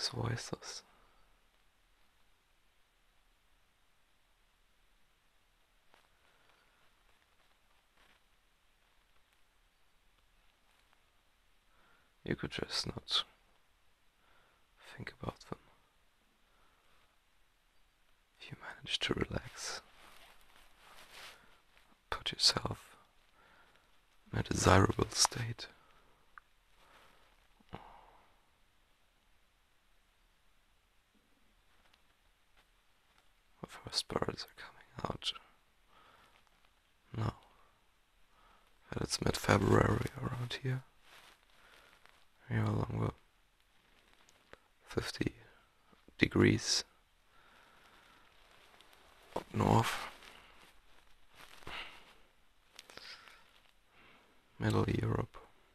his voices. You could just not think about them. If you manage to relax, put yourself in a desirable state. The first birds are coming out. No, but it's mid-February around here. Here along the 50 degrees up north, Middle Europe.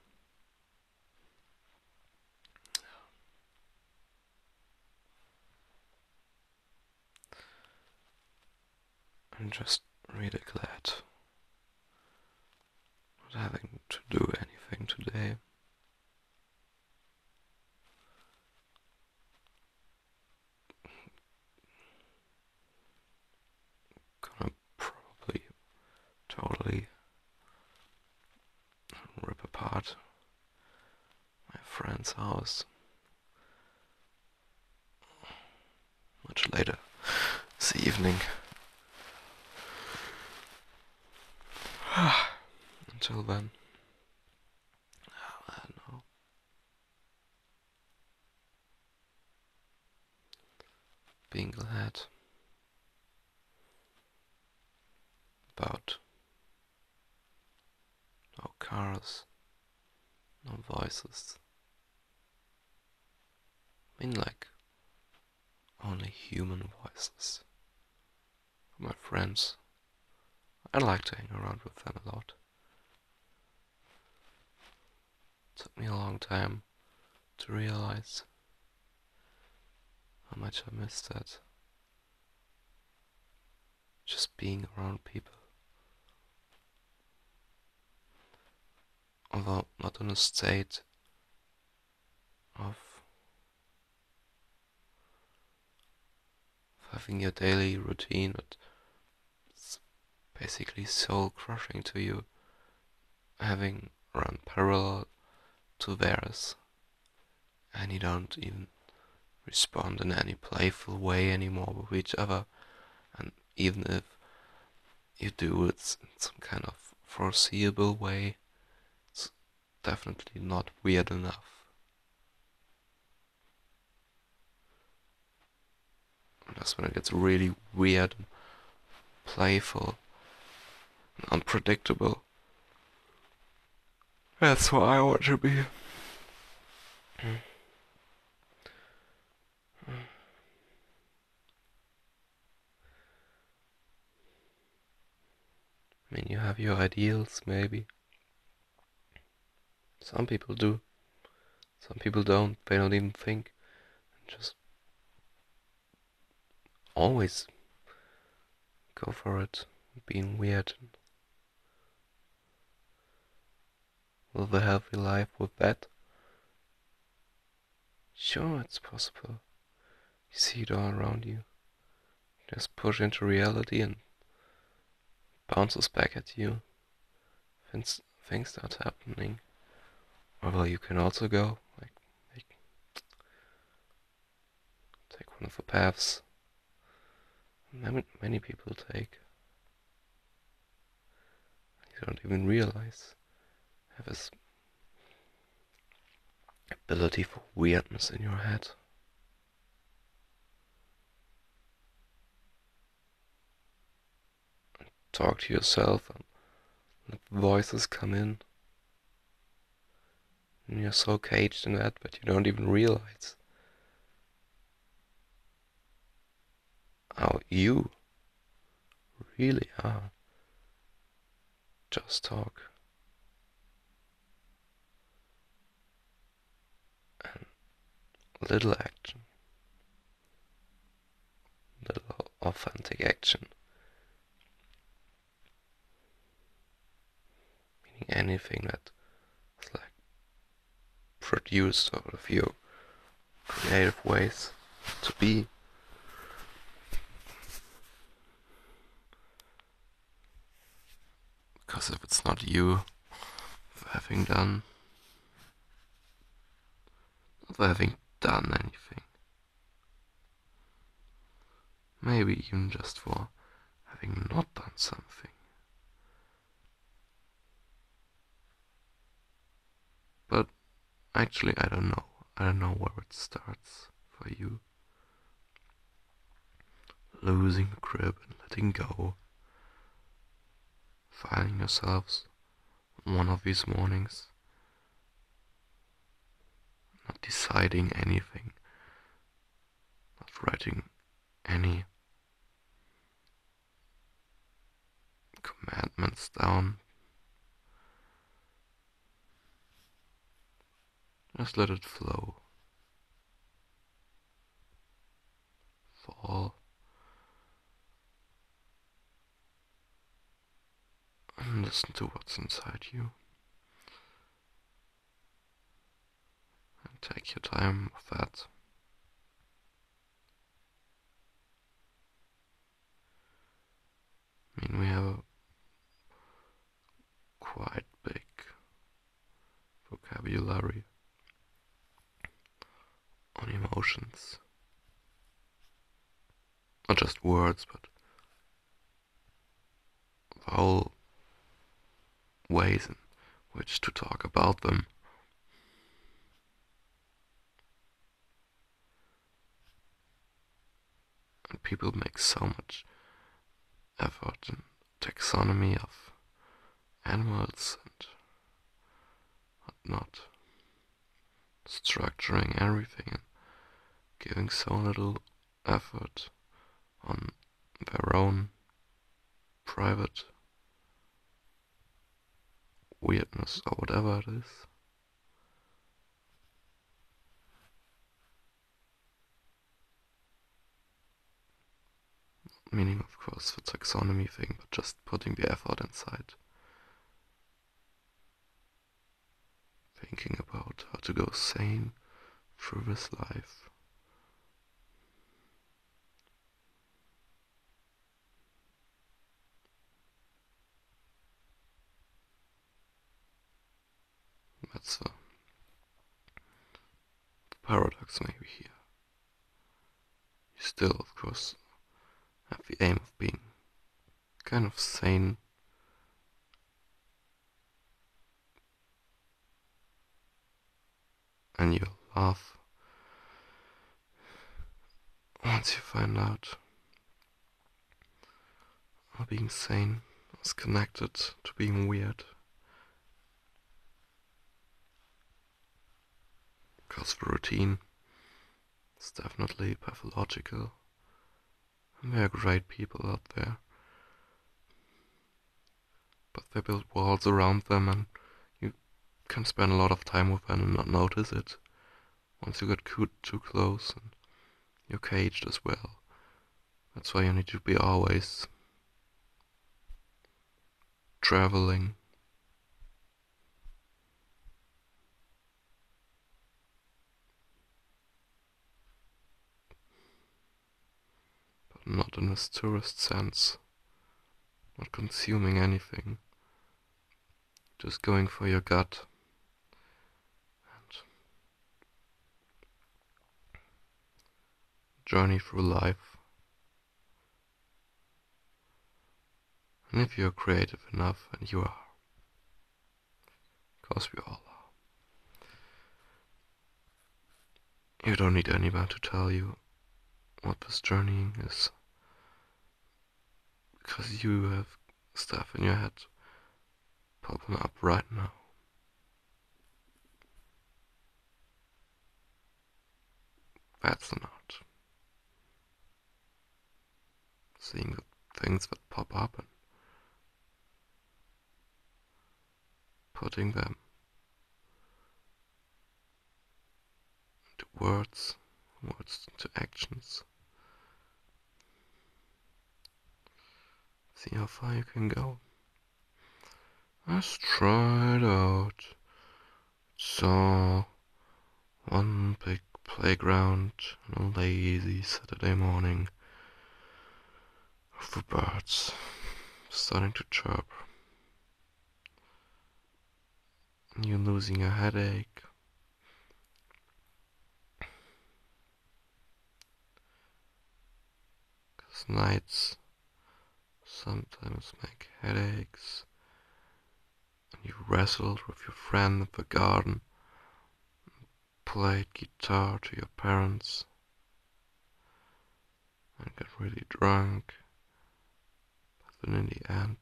I'm just really glad not having to do anything today. Gonna probably totally rip apart my friend's house much later this evening. Until then, I don't know. Being glad about no cars, no voices. I mean, like, only human voices. My friends, I like to hang around with them a lot. It took me a long time to realize how much I missed that. Just being around people. Although not in a state of having your daily routine, but it's basically soul crushing to you, having run parallel to theirs, and you don't even respond in any playful way anymore with each other, and even if you do, it's in some kind of foreseeable way. It's definitely not weird enough. And that's when it gets really weird and playful and unpredictable. That's why I want to be. I mean, you have your ideals, maybe. Some people do. Some people don't. They don't even think. Just always go for it. Being weird. Live a healthy life with that. Sure, it's possible. You see it all around you. Just push into reality and bounces back at you. Things start happening. Or well, you can also go, like take one of the paths many people take. You don't even realize. Have this ability for weirdness in your head. Talk to yourself and let voices come in. And you're so caged in that, but you don't even realize how you really are. Just talk. And little action. Little authentic action. Meaning anything that is like produced out of your creative ways to be. Because if it's not you for having done anything, maybe even just for having not done something. But actually, I don't know. I don't know where it starts for you. Losing the grip and letting go. Finding yourselves one of these mornings, not deciding anything, not writing any commandments down. Just let it flow. Fall. And listen to what's inside you. And take your time with that. I mean, we have a quite big vocabulary on emotions. Not just words, but whole ways in which to talk about them. And people make so much effort in taxonomy of animals and whatnot, structuring everything and giving so little effort on their own private weirdness or whatever it is. Meaning, of course, the taxonomy thing, but just putting the effort inside. Thinking about how to go sane through this life. That's the paradox maybe here. You still, of course, have the aim of being kind of sane, and you'll laugh once you find out how being sane is connected to being weird. Because the routine is definitely pathological. And there are great people out there. But they build walls around them and you can spend a lot of time with them and not notice it. Once you get too close and you're caged as well. That's why you need to be always traveling. But not in this tourist sense. Not consuming anything. Just going for your gut. And journey through life. And if you're creative enough, and you are, because we all are, you don't need anyone to tell you what this journeying is. Because you have stuff in your head popping up right now. That's an art. Seeing the things that pop up and putting them into words into actions. See how far you can go. Let's try it out. It's all one big playground on a lazy Saturday morning with the birds starting to chirp. You're losing a headache. 'Cause nights sometimes make headaches. And you wrestled with your friend in the garden, played guitar to your parents, and got really drunk. But then in the end,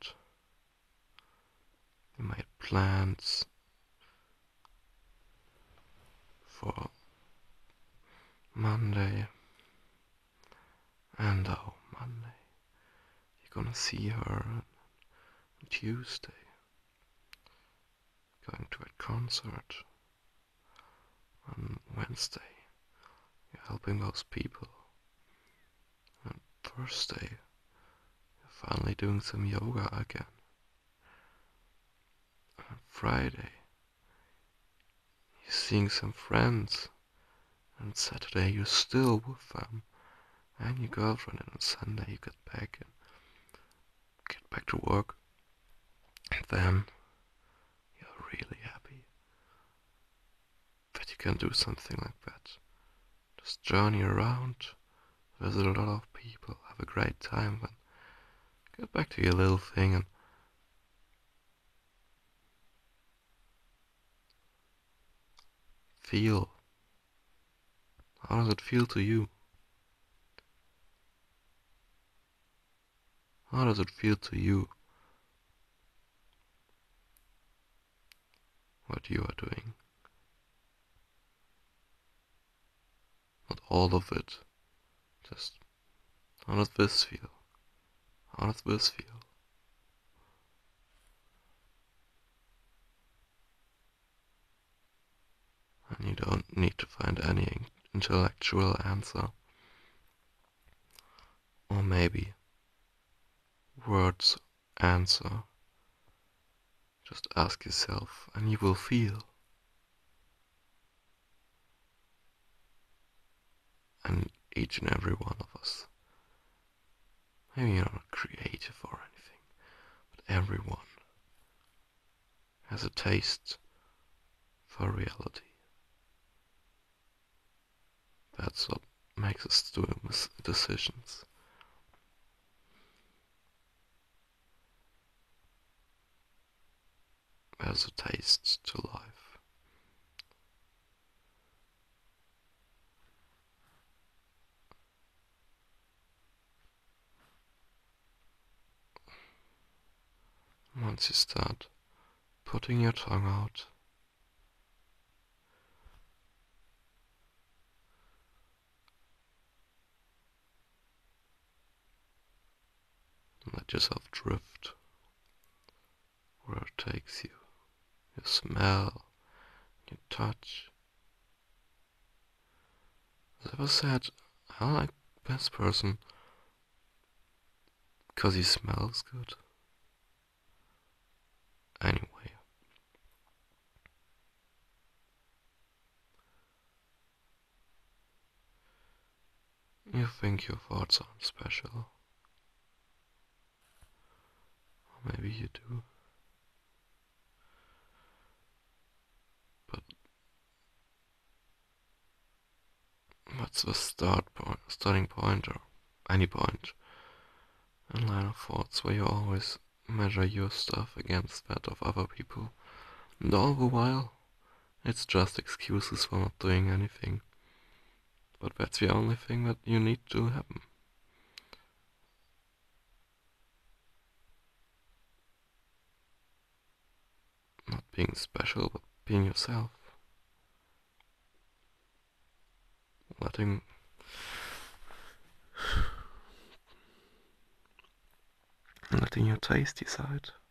you made plans for Monday. And oh, Monday, you're gonna see her on Tuesday, going to a concert. On Wednesday, you're helping those people. On Thursday, you're finally doing some yoga again. On Friday, you're seeing some friends. And Saturday, you're still with them and your girlfriend. And on Sunday, you get back to work. And then you're really happy that you can do something like that. Just journey around, visit a lot of people, have a great time, then get back to your little thing and feel. How does it feel to you? How does it feel to you? What you are doing? Not all of it. Just how does this feel? How does this feel? And you don't need to find any intellectual answer. Or maybe words answer. Just ask yourself and you will feel. And each and every one of us, maybe you're not creative or anything, but everyone has a taste for reality. That's what makes us do decisions. There's a taste to life. Once you start putting your tongue out, let yourself drift where it takes you. Your smell, your touch. Has ever said, I like this person because he smells good? Anyway, you think your thoughts aren't special. Or maybe you do. But what's the starting point, or any point in line of thoughts where you always measure your stuff against that of other people, and all the while it's just excuses for not doing anything. But that's the only thing that you need to happen. Not being special, but being yourself. Letting your tasty side